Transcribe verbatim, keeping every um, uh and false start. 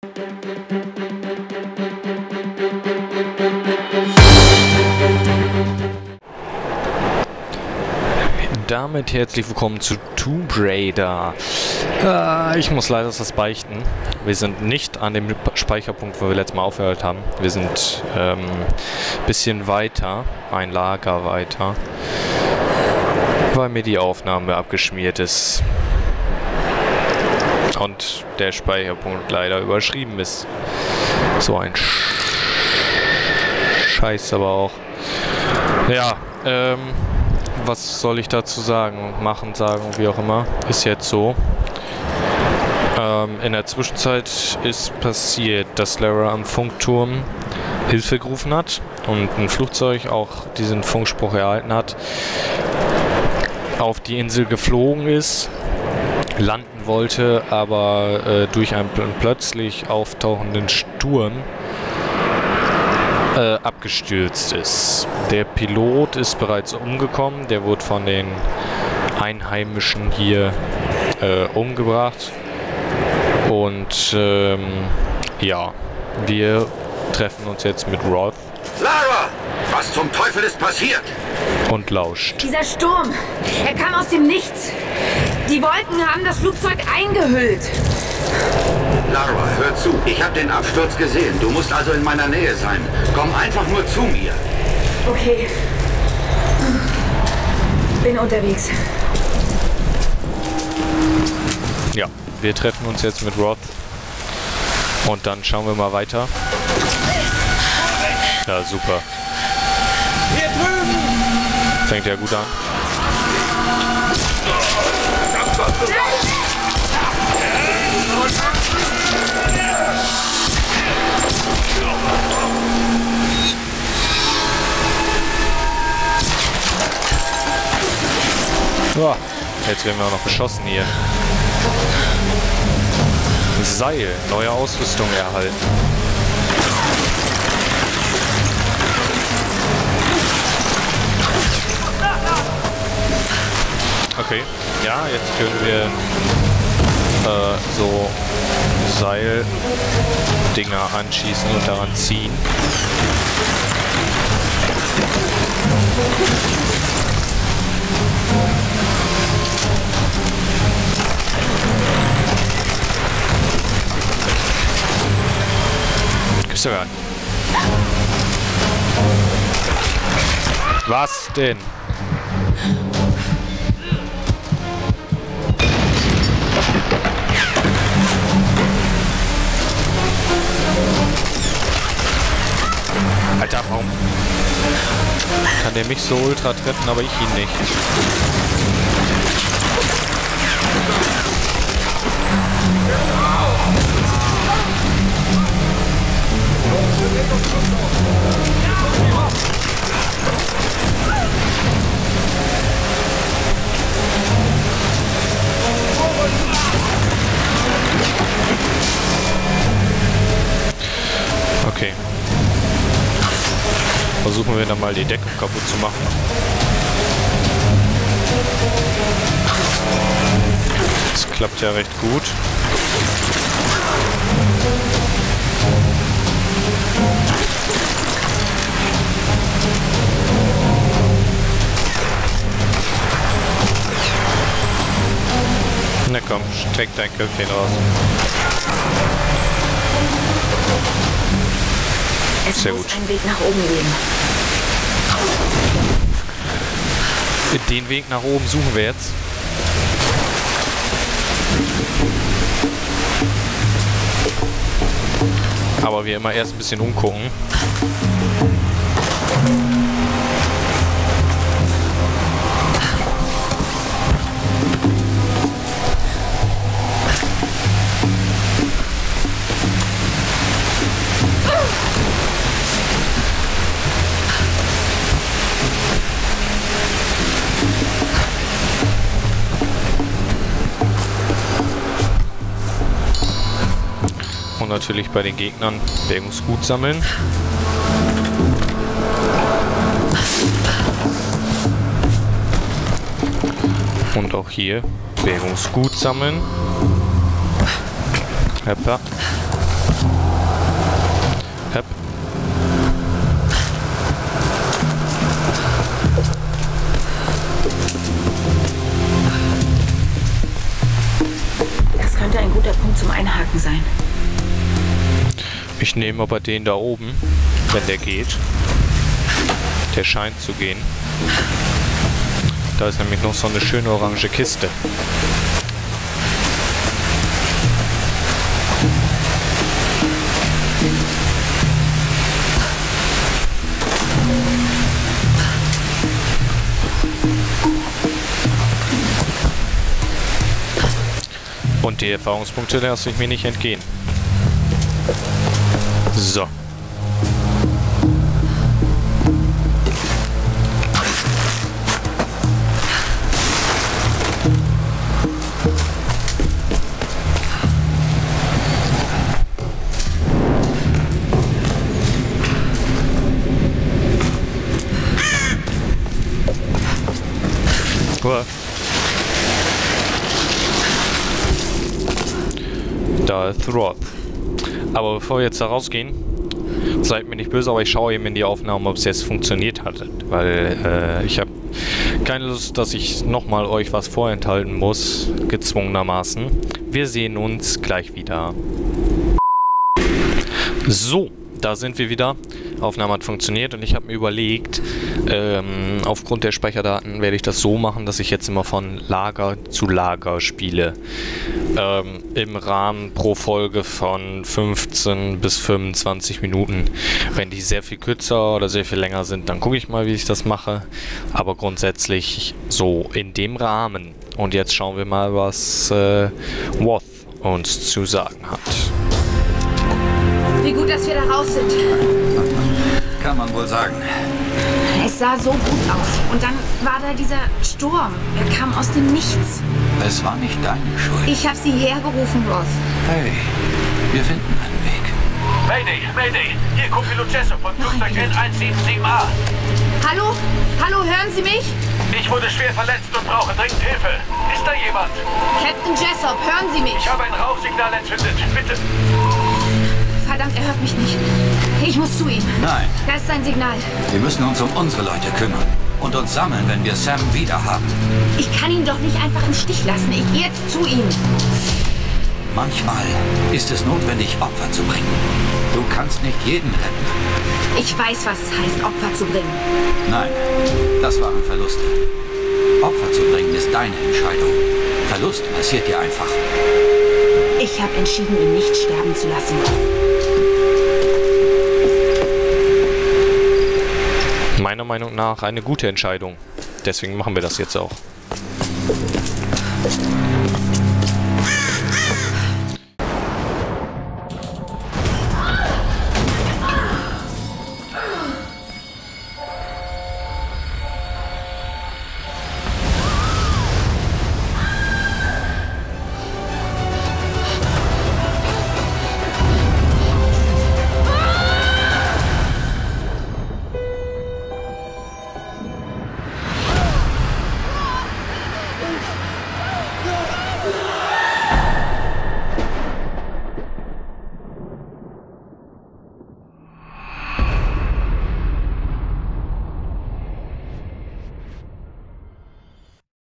Damit herzlich willkommen zu Tomb Raider. Äh, ich muss leider was beichten. Wir sind nicht an dem Speicherpunkt, wo wir letztes Mal aufgehört haben. Wir sind ein ähm, bisschen weiter, ein Lager weiter, weil mir die Aufnahme abgeschmiert ist. Und der Speicherpunkt leider überschrieben ist. So ein Sch Scheiß aber auch. Ja, ähm... was soll ich dazu sagen? Machen, sagen, wie auch immer. Ist jetzt so. Ähm, in der Zwischenzeit ist passiert, dass Lara am Funkturm Hilfe gerufen hat und ein Flugzeug auch diesen Funkspruch erhalten hat, auf die Insel geflogen ist, landen wollte, aber äh, durch einen pl plötzlich auftauchenden Sturm Äh, abgestürzt ist. Der Pilot ist bereits umgekommen, der wurde von den Einheimischen hier äh, umgebracht und ähm, ja, wir treffen uns jetzt mit Roth. Lara, was zum Teufel ist passiert? Und lauscht. Dieser Sturm, er kam aus dem Nichts. Die Wolken haben das Flugzeug eingehüllt. Lara, hör zu. Ich habe den Absturz gesehen. Du musst also in meiner Nähe sein. Komm einfach nur zu mir. Okay. Bin unterwegs. Ja, wir treffen uns jetzt mit Roth. Und dann schauen wir mal weiter. Ja, super. Hier drüben! Fängt ja gut an. Oh, jetzt werden wir auch noch beschossen hier. Seil, neue Ausrüstung erhalten. Okay, ja, jetzt können wir äh, so Seildinger anschießen und daran ziehen. Gibt's ja gar nicht. Was denn? Alter, warum kann der mich so ultra treffen, aber ich ihn nicht? Okay. Versuchen wir dann mal die Deckung kaputt zu machen. Das klappt ja recht gut. Na komm, streck dein Köpfchen raus. Es Sehr muss gut. einen Weg nach oben geben. Den Weg nach oben suchen wir jetzt. Aber wir immer erst ein bisschen umgucken. Und natürlich bei den Gegnern Bergungsgut sammeln. Und auch hier Bergungsgut sammeln. Hoppa. Hep. Das könnte ein guter Punkt zum Einhaken sein. Ich nehme aber den da oben, wenn der geht. Der scheint zu gehen. Da ist nämlich noch so eine schöne orange Kiste. Und die Erfahrungspunkte lasse ich mir nicht entgehen. So. Da Throth. Aber bevor wir jetzt da rausgehen, seid mir nicht böse, aber ich schaue eben in die Aufnahmen, ob es jetzt funktioniert hat. Weil äh, ich habe keine Lust, dass ich nochmal euch was vorenthalten muss, gezwungenermaßen. Wir sehen uns gleich wieder. So, da sind wir wieder. Aufnahme hat funktioniert und ich habe mir überlegt, ähm, aufgrund der Speicherdaten werde ich das so machen, dass ich jetzt immer von Lager zu Lager spiele. Ähm, im Rahmen pro Folge von fünfzehn bis fünfundzwanzig Minuten. Wenn die sehr viel kürzer oder sehr viel länger sind, dann gucke ich mal, wie ich das mache. Aber grundsätzlich so in dem Rahmen. Und jetzt schauen wir mal, was äh, Woth uns zu sagen hat. Wie gut, dass wir da raus sind. Kann man wohl sagen. Es sah so gut aus. Und dann war da dieser Sturm. Er kam aus dem Nichts. Es war nicht deine Schuld. Ich habe sie hergerufen, Roth. Hey, wir finden einen Weg. Mayday, Mayday! Hier Co-Pilot Jessup von Flugzeug N eins sieben sieben A. Hallo? Hallo, hören Sie mich? Ich wurde schwer verletzt und brauche dringend Hilfe. Ist da jemand? Captain Jessup, hören Sie mich? Ich habe ein Rauchsignal entzündet. Bitte. Verdammt, er hört mich nicht. Ich muss zu ihm. Nein. Da ist sein Signal. Wir müssen uns um unsere Leute kümmern und uns sammeln, wenn wir Sam wieder haben. Ich kann ihn doch nicht einfach im Stich lassen. Ich gehe jetzt zu ihm. Manchmal ist es notwendig, Opfer zu bringen. Du kannst nicht jeden retten. Ich weiß, was es heißt, Opfer zu bringen. Nein, das waren Verluste. Opfer zu bringen ist deine Entscheidung. Verlust passiert dir einfach. Ich habe entschieden, ihn nicht sterben zu lassen. Meiner Meinung nach eine gute Entscheidung. Deswegen machen wir das jetzt auch.